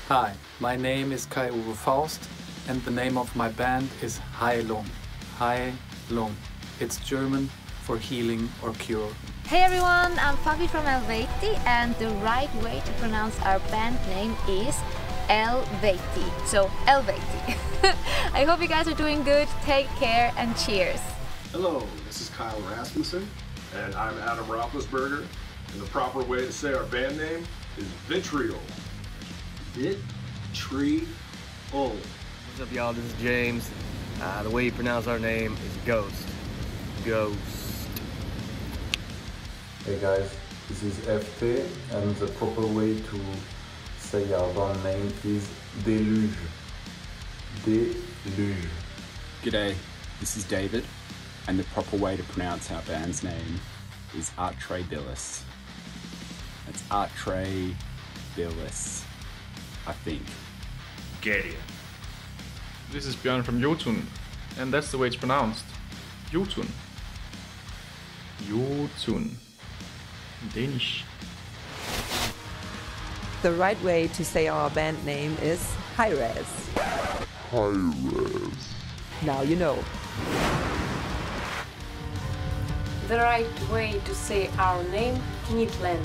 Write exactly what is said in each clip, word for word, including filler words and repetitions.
Hi, my name is Kai-Uwe Faust and the name of my band is Heilung. Heilung. It's German for healing or cure. Hey everyone, I'm Fabi from Helveti and the right way to pronounce our band name is Helveti. So Helveti. I hope you guys are doing good, take care and cheers. Hello, this is Kyle Rasmussen. And I'm Adam Roethlisberger. And the proper way to say our band name is Vitriol. Vitriol. What's up, y'all? This is James. Uh, the way you pronounce our name is Ghost. Ghost. Hey guys, this is F T and the proper way to say our band name is Deluge. Deluge. G'day, this is David, and the proper way to pronounce our band's name is Artrabilis. It's Artrabilis, I think. Get it. This is Björn from Jotun, and that's the way it's pronounced. Jotun. Jotun. Danish. The right way to say our band name is Hi-Res. Hi-Res. Now you know. The right way to say our name, Knitland.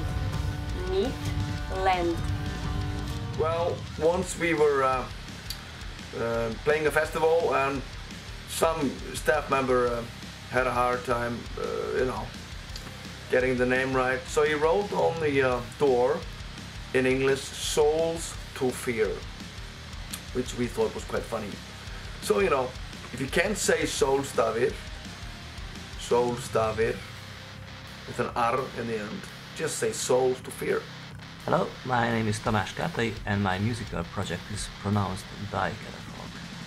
Knitland. Well, once we were uh, uh, playing a festival and some staff member uh, had a hard time, uh, you know, getting the name right. So he wrote on the uh, door in English, Souls to Fear, which we thought was quite funny. So, you know, if you can't say Solstavir, Solstavir, with an R in the end, just say Souls to Fear. Hello, my name is Tamás Kátai and my musical project is pronounced Die Catafalque.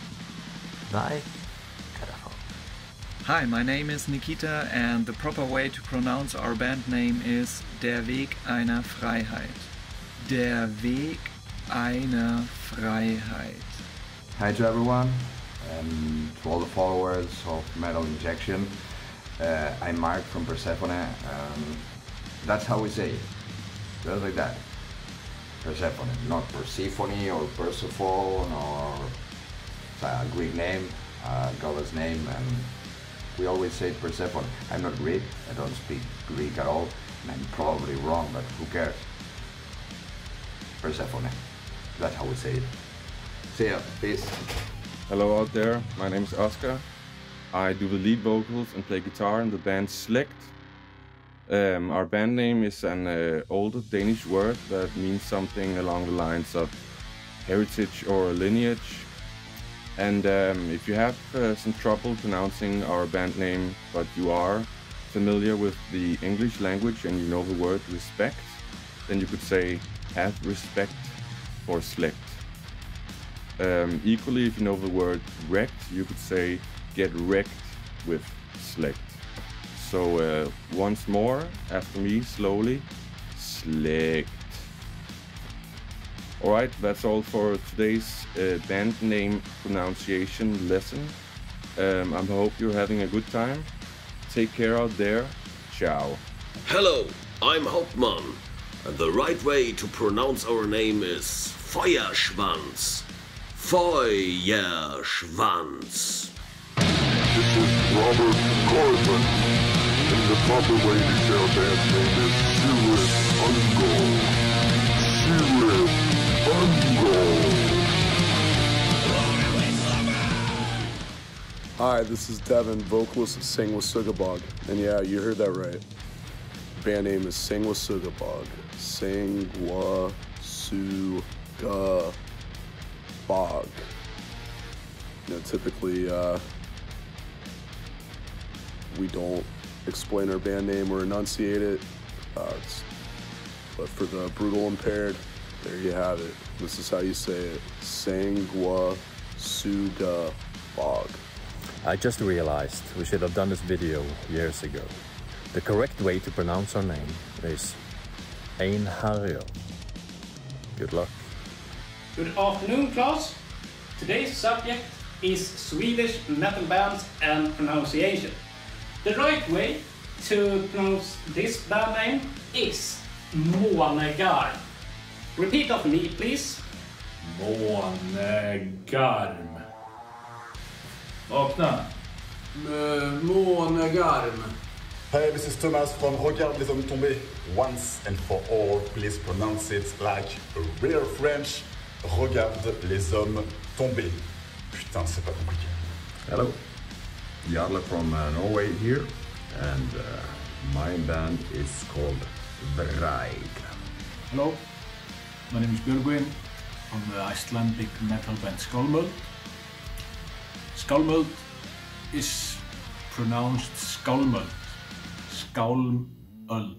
Die Catafalque. Hi, my name is Nikita and the proper way to pronounce our band name is Der Weg einer Freiheit. Der Weg einer Freiheit. Hi to everyone and to all the followers of Metal Injection. Uh, I'm Mark from Persephone. Um, that's how we say it. Just like that. Persephone, not Persephone or Persephone or a Greek name, a goddess name, and we always say Persephone. I'm not Greek, I don't speak Greek at all, and I'm probably wrong, but who cares? Persephone. That's how we say it. See ya, peace. Hello out there, my name is Oscar. I do the lead vocals and play guitar in the band Slægt. Um, our band name is an uh, old Danish word that means something along the lines of heritage or lineage. And um, if you have uh, some trouble pronouncing our band name, but you are familiar with the English language and you know the word respect, then you could say have respect for Slægt. Um, equally, if you know the word wrecked, you could say get wrecked with Slægt. So uh, once more, after me, slowly, Slægt. Alright, that's all for today's uh, band name pronunciation lesson. Um, I hope you're having a good time. Take care out there. Ciao. Hello, I'm Hauptmann, and the right way to pronounce our name is Feuerschwanz. Feuerschwanz. This is Robert Corbin. And the proper way to say our band's name is Sirip Ungol. Sirip Ungol. Hi, this is Devin, vocalist of Sangwasugabog. And yeah, you heard that right. The band name is Sangwasugabog. Sangwasugabog. You know, typically, uh, we don't explain our band name or enunciate it, uh, but for the brutal impaired, there you have it. This is how you say it. Sangwasugabog. I just realized we should have done this video years ago. The correct way to pronounce our name is Einherjar. Good luck. Good afternoon, class. Today's subject is Swedish metal bands and pronunciation. The right way to pronounce this band name is Månegarn. Repeat after me, please. Månegarm. Vakna. Månegarm. Hey, this is Thomas from Regarde les hommes tombés. Once and for all, please pronounce it like a real French. Regarde les hommes tombés. Putain, c'est pas compliqué. Hello, Jarle from uh, Norway here, and uh, my band is called Vraig. Hello, my name is Björgvin from the Icelandic metal band Skullmold. Skullmold is pronounced Skálmöld. Skálmöld.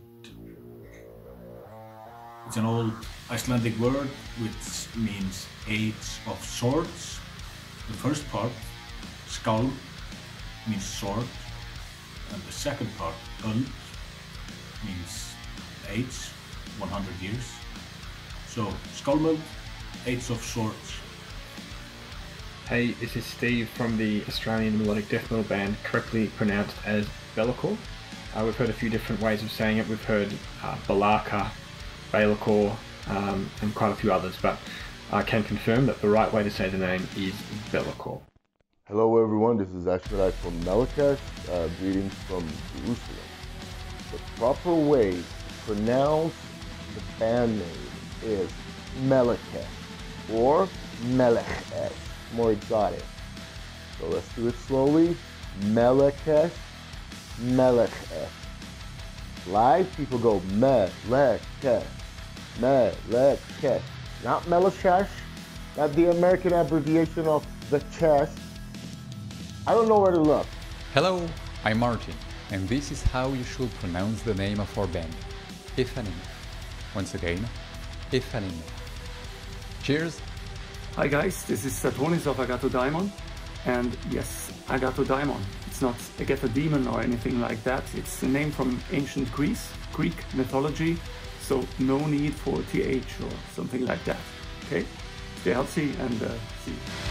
It's an old Icelandic word which means Age of Swords. The first part, skálm, means sword, and the second part, öld, means age, one hundred years. So, Skálmöld, Age of Swords. Hey, this is Steve from the Australian melodic death metal band, correctly pronounced as Be'lakor. Uh, we've heard a few different ways of saying it. We've heard uh, Balaka, Be'lakor, um, and quite a few others, but I can confirm that the right way to say the name is Be'lakor. Hello everyone, this is Ashmerai from Melakesh, uh, greetings from Jerusalem. The proper way to pronounce the band name is Melakesh, or Melechesh, more exotic. So let's do it slowly. Melakesh, Melechesh. Live people go Melechesh, Melechesh. Not Meleshesh, not the American abbreviation of the chest. I don't know where to look. Hello, I'm Martin, and this is how you should pronounce the name of our band, Efanim. Once again, Efanim. Cheers! Hi guys, this is Saturnis of Agatho Daimon, and yes, Agatho Daimon. It's not Agatha Demon or anything like that. It's a name from ancient Greece, Greek mythology, so no need for T H or something like that. Okay? Stay healthy and uh, see you.